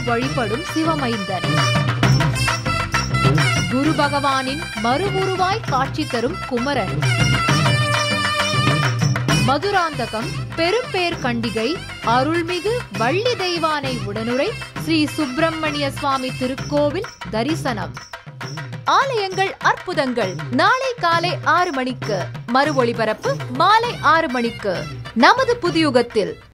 தேவர்கள் வழிபடும் சிவமைந்தன். குரு பகவானின் மறுவுருவாய் காட்சி தரும் குமரன். மதுராந்தகம், பெரும்பேர் கண்டிகை, அருள்மிகு வள்ளி தெய்வானை உடனுரை ஸ்ரீ சுப்பிரமணிய சுவாமி திருக்கோவில் தரிசனம். ஆலயங்கள் அற்புதங்கள் நாளை காலை 6 மணிக்கு, மறு ஒளிபரப்பு மாலை 6 மணிக்கு நமது புதியுகத்தில்.